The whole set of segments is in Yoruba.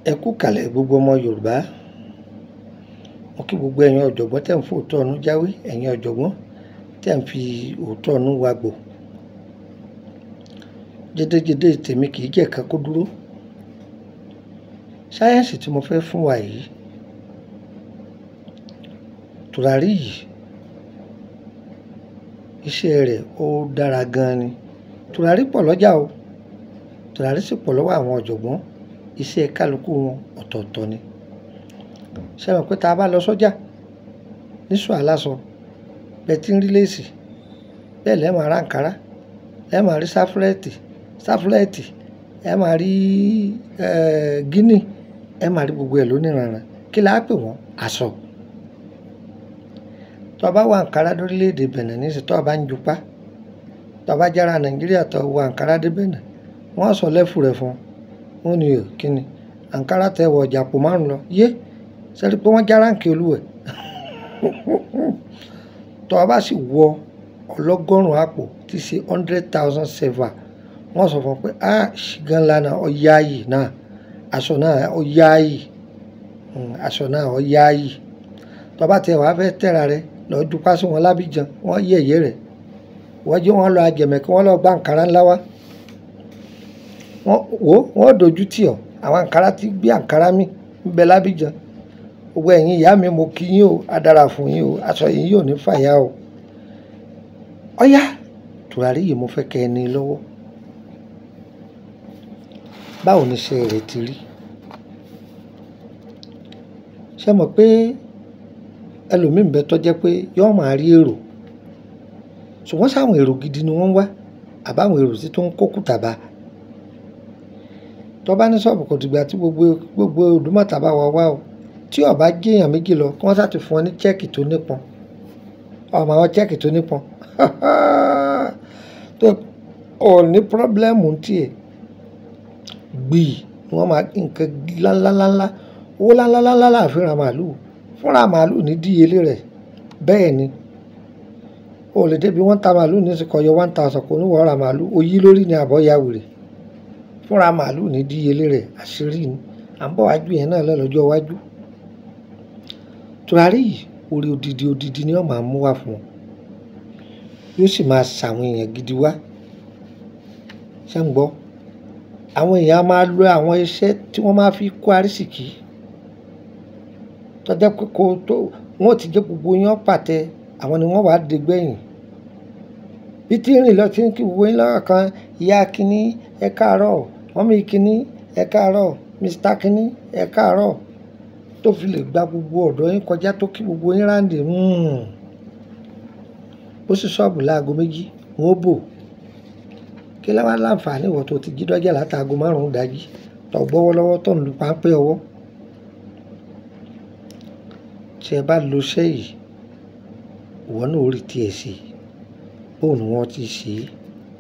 Ẹ kú kàlẹ̀ gbogbo ọmọ Yorùbá. Mo kí gbogbo ẹ̀yin ọ̀jọ̀gbọ́n tẹ́ ń fi òótọ́ ọnú jáwé, ẹ̀yin ọ̀jọ̀gbọ́n tẹ́ ń fi òótọ́ ọnú wagbò. Jẹ́dẹ́jẹ́dẹ́ tèmi kì í jẹ́ ká kó dúró. Sáyẹ́ǹsì tí mo fẹ́ fún wa yìí, tùràrí yìí, iṣẹ́ rẹ̀ ó dára gan-an ni. Tùràrí pọ̀ lọ́jà o, tùràrí sì pọ̀ lọ́wọ́ àwọn ọ̀jọ̀gbọ́n. Iṣẹ́ kálukú wọn ọ̀tọ̀ọ̀tọ̀ ni. Ṣé mọ̀ pé tá a bá lọ sọ́jà níṣọ̀ aláṣọ, bẹ́ẹ̀ tí ń rí léèsì, bẹ́ẹ̀ lẹ́ẹ̀ máa rá àǹkárá, ẹ máa rí sáfúlẹ́ẹ̀tì, ẹ máa rí gíní, ẹ máa rí gbogbo ẹ̀ lóníranran. Kí la á pè wọ́n? Aṣọ. Tó bá wọ àǹkárá lórílẹ̀‐èdè Bẹ̀nẹ̀ nísìnyí, tó bá ń jupá, tó bá jára Nàìjíríà tó wọ àǹkárá dé Bẹ̀nẹ̀, wọ́n sọ lẹ́fù rẹ̀ fún un. Wọ́n ní kí ni àǹkárá tẹ wọ ọjà àpò 5 lọ. Yé sẹ́rí pé wọ́n já ráǹkì olúwẹ̀. Tó bá sì wọ ọlọ́gọ́rùn-ún àpò tí ṣe 100,000 sefa, wọ́n sọ fún un pé ṣìgán ńlá náà ọ̀yá yìí náà, aṣọ náà ọ̀yá yìí, aṣọ náà ọ̀yá yìí. Tó bá tẹ wàá fẹ́ tẹ̀ra rẹ lọ dupá sí wọn lábíjan, wọ́n yẹ̀yẹ́ rẹ̀. Wọ́n jẹ́ wọ́n lọ àjẹmẹ̀ kí wọ́n lọ gba àǹkárá ńlá wá. Wọ́n dojú tì ọ́. Àwọn àǹkárá ti gbé àǹkárá mi ń bẹ lábíjan. Gbogbo ẹ̀yin ìyá mi, mo kí yín o, á dára fún yín o, aṣọ yín yóò ní fàya o. Ọ̀yá tùràrí yìí mo fẹ́ kẹ́ ẹ ní lọ́wọ́. Báwo ni iṣẹ́ rẹ̀ ti rí? Ṣé mọ̀ pé ẹlòmíì ń bẹ tó jẹ́ pé yóò máa rí èrò, ṣùgbọ́n sáwọn èrò gidi ni wọ́n ń wá, àbáwọn èrò tí tó ń kó kùtà bá. Tó bá ní ṣọ́ọ̀bù kò dìgbà tí gbogbo Òdúmọ̀tà bá wá o. Tí ó bá jẹ́ èèyàn méjì lọ, kí wọ́n sá ti fún ọ ní chẹ́ẹ̀kì tó nípọn. Ọmọ àwọn chẹ́ẹ̀kì tó nípọn. Tó ò ní pírọ́blẹ́mù tiẹ̀. Gbì ni wọ́n máa nǹkan ńláńláńlá, owó ńláńláńlá láàfin ra màálù. Fúnra màálù ní díyelé rẹ̀. Bẹ́ẹ̀ ni. O lè débi wọ́n ta màálù ní ìsìnkú ọyọ 1,000 kò ní wọ́n ra màálù. Oyí lórí ni àbọ̀ ya wèrè. Fúnra màálù ní díyelé rẹ̀. Àṣírí ni. À ń bọ̀ wájú yẹn náà lọ́jọ́ iwájú. Tùràrí yìí orí odidi ni wọ́n máa mú wá fún ọ. Yóò sì máa ṣàwọn èèyàn gidi wá. Ṣé ń gbọ́? Àwọn èèyàn máa lo àwọn iṣẹ́ tí wọ́n máa fi kó arísìkí. Tó jẹ́ pé wọ́n ti jẹ́ gbogbo yín pàtẹ, àwọn ni wọ́n wá dé gbẹ̀yìn. Bí tí ń rìn lọ tí ń kí gbogbo yín lọ́wọ́ kan, ìyá kíní ẹ káàárọ̀, mọ́mí kíní ẹ káàárọ̀, Mr. kíní ẹ káàárọ̀. Tó fi lè gba gbogbo ọ̀dọ́ yín kọjá tó kí gbogbo yín ráǹdì. Bó sì ṣọ́ọ̀bù láago 2, wọ́n bò. Kí ló wá láǹfààní ìwọ tó ti jí dọ́jà látàgo 5 dájí, tó gbọ́wọ́ lọ́wọ́ tó ń lu páńpẹ́ ọwọ́. Tí ẹ bá lo iṣẹ́ yìí, ìwọ náà ó rí tiẹ̀ ṣe. Bóun ni wọ́n ti ṣe é.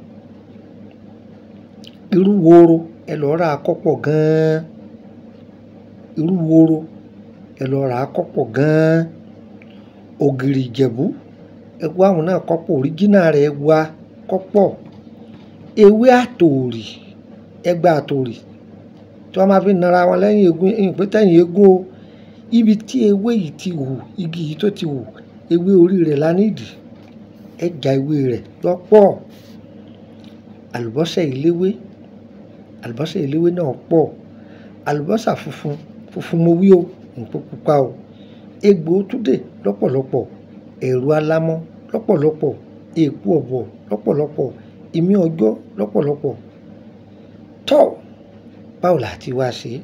Irú woro ẹ lọ ra àkọ́pọ̀ gan-an. Irú woro ẹ lọ ra àkọ́pọ̀ gan-an. Ògìrì Ìjẹ̀bú ẹ wá àwọn náà kọ́pọ̀, òríjínà rẹ̀ ẹ wá kọ́pọ̀. Ewé àtòrì ẹ gba àtòrì tí wọ́n máa fi nara wọn lẹ́yìn eégún, ìpín tẹ̀yìn eégún o. Ibi tí ewé yìí ti hù, igi yìí tó ti hù, ewé orí rẹ̀ la nídìí. Ẹ ja ewé rẹ̀ lọ́pọ̀. Àlùbọ́sà ìléwé náà pọ̀. Àlùbọ́sà funfun mo wí o, nǹkan pupa o. Egbò túdè lọ́pọ̀lọpọ̀. Ẹ̀rù alámọ́ lọ́pọ̀lọpọ̀. Èpo ọ̀bọ̀ lọ́pọ̀lọpọ̀. Ìmí ọjọ́ lọ́pọ̀lọpọ̀. Tọ́ báwo la ti wá ṣe?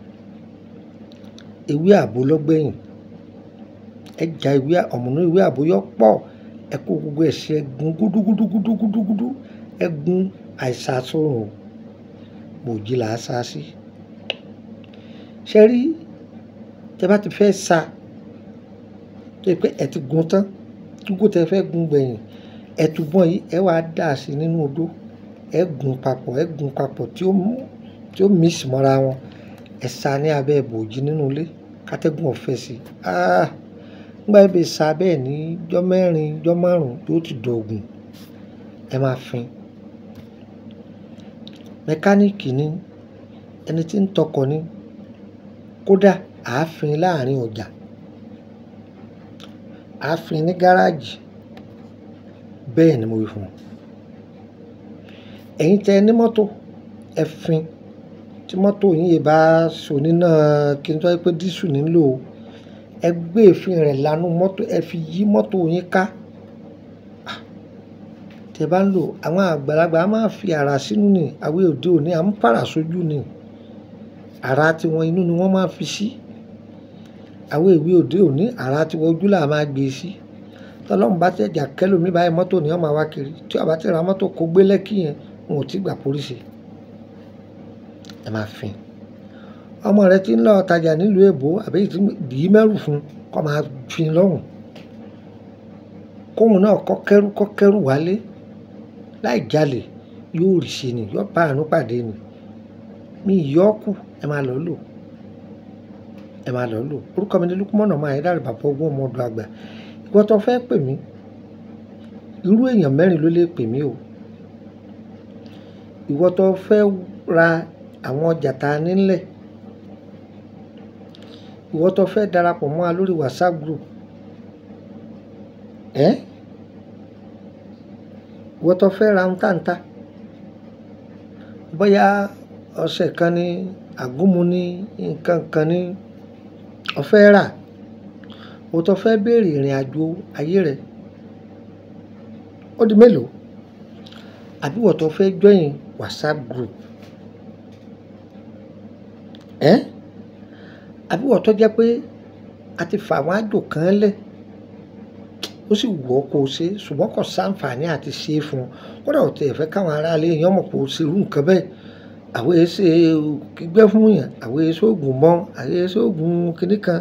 Ewé àbò lọ́gbẹ̀yìn. Ẹ ja ọ̀mùnú ewé àbò yọ pọ̀. Ẹ kó gbogbo ẹ̀ṣẹ̀ gun gúdúgúdú. Ẹ gun àìsàn sórùn. Mòjí là á sá sí. Ṣé rí tẹ bá ti fẹ́ sa, tó yẹ pé ẹ ti gun tán, gúgú tẹ fẹ́ gun gbẹ̀yìn, ẹ túbọ̀ yìí ẹ wá dà sí nínú odó. Ẹ gun papọ̀ tí ó mix mọ́ra wọn. Ẹ sa ní abẹ́ bòjí nínú ilé. Kátẹ́gùn ọ̀fẹ́ sí. Nígbà yẹn bí sa bẹ́ẹ̀ ní ọjọ́ 4, ọjọ́ 5 yóò ti dògùn. Ẹ máa fin. Mẹkáníìkì ni, ẹni tí ń tọkọ̀ ni, kódà àáfin láàrin ọjà, àáfin ní gáràjì. Bẹ́ẹ̀ ni mo wí fún wọn. Ẹ̀yin tẹ ní mọ́tò ẹ fin, tí mọ́tò yín yìí bá ṣoníná kí n tó pé dísù nílò, ẹ gbé èéfín rẹ̀ lánú mọ́tò, ẹ fi yí mọ́tò yín ká. Tẹ bá ń lò, àwọn àgbàlagbà máa fi àrà sínú ni, àwa òde òní à ń fàrà sójú ni, àrà tiwọn inú ni wọ́n máa fi sí. Àwọn èwe òde òní àrà tiwọn ojú là máa gbé sí. Tọ́lọ́run bá tẹ̀jà kẹ́lòmí báyìí mọ́tò ni wọ́n máa wá kiri, tí a bá ti ra mọ́tò kó gbé Lẹ́kì yẹn wọn ò tí gbà pólísì. Ẹ máa fin. Ọmọ rẹ tí ń lọ tajà nílùú èbó àbí tí dìí mẹ́rù fún kó máa fin lọ́hùn. Kóhun náà kọ́ kẹ́rù wálé láì jalè, yóò rí ṣe ni, yóò bá àánú pàdé ni. Mi yọ́ kù, ẹ máa lọ lò. Ẹ máa lọ lò. Orúkọ mi ni Lukman ọmọ Ayédáre, bàbá ogún ọmọ ọdọ àgbà. Ìwọ tó fẹ́ pè mí, irú èèyàn mẹ́rin ló lè pè mí o. Ìwọ tó fẹ́ ra àwọn ọjà tá a nílẹ̀, ìwọ tó fẹ́ darapọ̀ mọ́ wa lórí WhatsApp group, ìwọ tó fẹ́ ra ohun táǹtà, bóyá ọṣẹ kan ní, àgúnmu ní, nǹkan kan ní ọ̀fẹ́ rà, ìwọ tó fẹ́ béèrè ìrìn àjò ayé rẹ̀, ó di mélòó? Àbí ìwọ tó fẹ́ join WhatsApp group, àbí ìwọ tó jẹ́ pé a ti fà àwọn àjò kan lẹ̀, ó sì wù ọ́ kó o ṣe, ṣùgbọ́n kò sáǹfààní àti ṣe é fún ọ. Kódà ò tiẹ̀ fẹ́ káwọn aráalé èèyàn mọ̀ pé o ṣe irú nǹkan bẹ́ẹ̀. Àwọn èsè gbígbẹ́ fún yàn, àwọn èsè oògùn mọ́, àwọn èsè oògùn kìíní kan.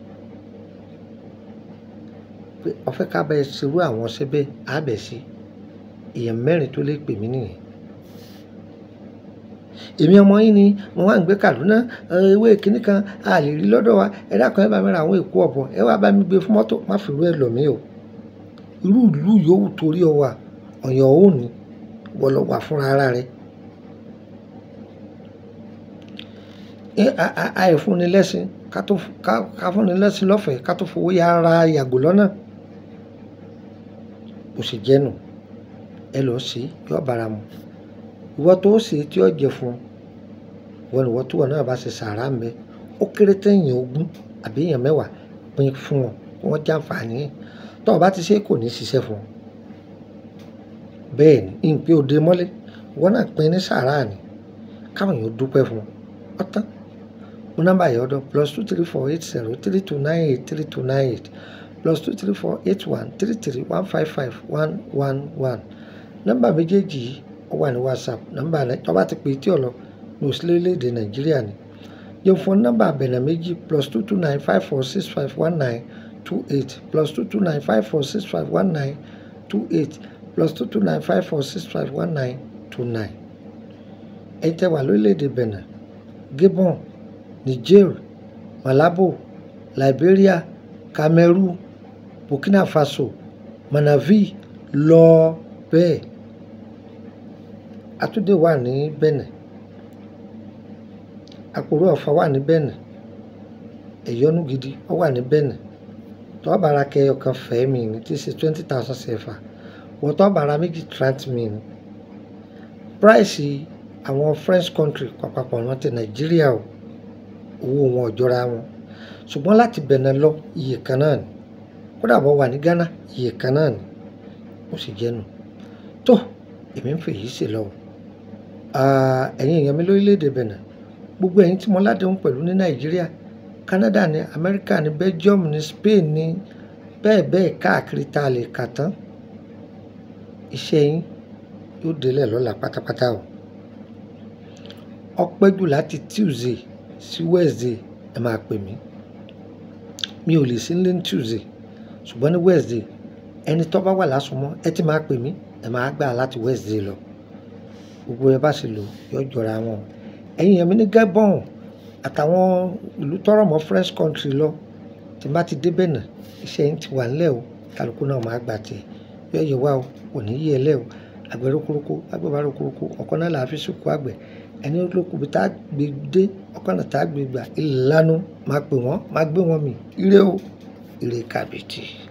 Pé o fẹ́ ká bá ẹ ṣerú àwọn ọṣẹ bẹ́ẹ̀, á bẹ̀ sí. Èèyàn mẹ́rin tó lè pè mí nìyẹn. Èmi ọmọ yín ni mo wá ń gbé Kaduna, ewé kìíní kan a lè rí lọ́dọ̀ wa. Ẹ dákun ẹ bá mi ra àwọn èkó ọ̀bọ, ẹ wá bá mi gbé fún mọ́tò, má fi irú ẹ lọ̀ mí o. Irú ìlú yòówù torí ọ wà, ọ̀yàn òun ni wọ́n lọ wà fúnra ara rẹ̀. Àìfúnni lẹ́sìn ká fúnni lẹ́sìn lọ́fẹ̀ẹ́ ká tó fowó yára yàgò lọ́nà. Bó ṣe jẹ́ nù, ẹ lọ sí yọ bára mu. Ìwọ tó ṣe tí ó jẹ fún ọ, wọ́n ìwọ tó wọ̀ náà bá ṣe sàárà ń bẹ, ó kéré tẹ́yìn 20 àbí èèyàn 10 pín fún ọ kí wọ́n jàǹfààní. Tó o bá ti ṣe kò ní ṣiṣẹ́ fún ọ. Bẹ́ẹ̀ ni, ìpè òde mọ́lé, ìwọ náà pín ní sàárà ni, káwọn èèyàn dúpẹ́ fún ọ. Ọ̀tán. Mo nọ́mbà yẹn ọ̀dọ̀ +2348032983298 +2348133155111. Nọ́mbà méjèèjì yìí ó wà ní WhatsApp. Nọ́mbà náà tó bá ti pè tí ọ̀lọ́ ní orílẹ̀-èdè Nàìjíríà ni. Yóò fún nọ́mbà àbẹ̀nà méjì +22954651928 +22954651928 +22954651929. Ẹ̀yin tẹ́ wà lórílẹ̀-èdè Benin, Gabon, Niger, Malabo, Liberia, Cameroon, Burkina Faso, Manavi, lọ bẹ́ẹ̀. Àtúndé wà ní Benin, Àpòrò Ọ̀fà wà ní Benin, Ẹ̀yọ́nú Gidi ó wà ní Benin. Tó bá ra kẹyọ kan fẹ́ mi ní tí ṣe 20,000 CFA, wọ́n tó bá ra méjì trant mi ní. Price àwọn French country papọ̀ wọn ti Nàìjíríà o, owó wọn ò jọra wọn. Ṣùgbọ́n láti Benin lọ iye kan náà ni. Kódà bó wà ní Ghana iye kan náà ni. Ó sì jẹ́ nù. Tó, èmi ń fèyí ṣe lọ. Ẹ̀yin èèyàn mi lórílẹ̀-èdè Benin, gbogbo ẹ̀yin tí mo ládéhùn pẹ̀lú ní Nàìjíríà, Canada ní, America ní, Belgium ní, Spain ní, bẹ́ẹ̀ bẹ́ẹ̀ káàkiri tá a lè kà tán. Iṣẹ́ yín yóò délẹ̀ lọ́la pátápátá o. Ó pẹ́ jù láti Tuesday sí Wednesday ẹ máa pè mí. Mi ò lè sí nílé ní Tuesday, ṣùgbọ́n ní Wednesday ẹni tó bá wà lásùnmọ́ ẹ ti máa pè mí, ẹ máa gbà láti Wednesday lọ. Gbogbo ẹ bá sì lò yóò jọra wọn. Ẹ̀yin èèyàn mi ní Gabon àtàwọn ìlú tọrọ mọ́ French country lọ, tí n bá ti dé Benin, iṣẹ́ yín ti wà nílẹ̀ o. Kálukú náà máa gbà tiẹ̀. Yóò yẹ wá o, kò ní yé ẹ lẹ́ o. Àgbẹ̀ rókórókó, àgbẹ̀ bá rókórókó, ọ̀kan náà là á fi sìnkú àgbẹ̀. ẹni olókùnbi tá a gbé dé ọkànnà tá a gbé gbà ìlànà máa pè wọ́n máa gbé wọn mì ire o ire kàbìtì.